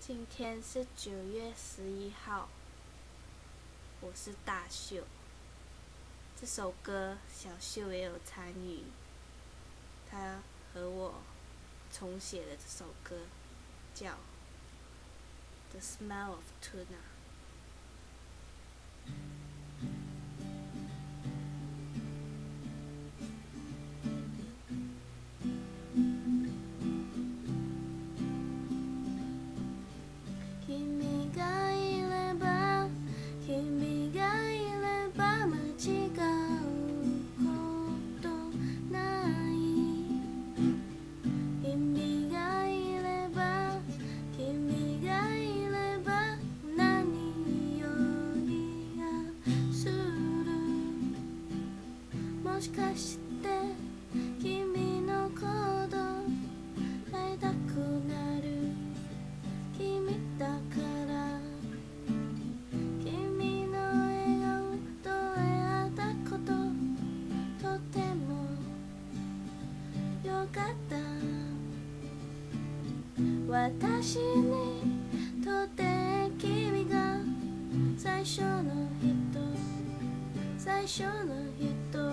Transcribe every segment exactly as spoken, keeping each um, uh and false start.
今天是九月十一号，我是大秀。这首歌小秀也有参与，她和我重写的这首歌叫《The Smell of Tuna》。もしかして君のこと会いたくなる君だから君の笑顔と出会ったこととてもよかった私にとって君が最初の人最初の人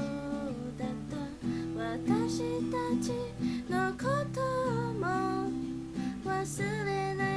私たちのことも忘れない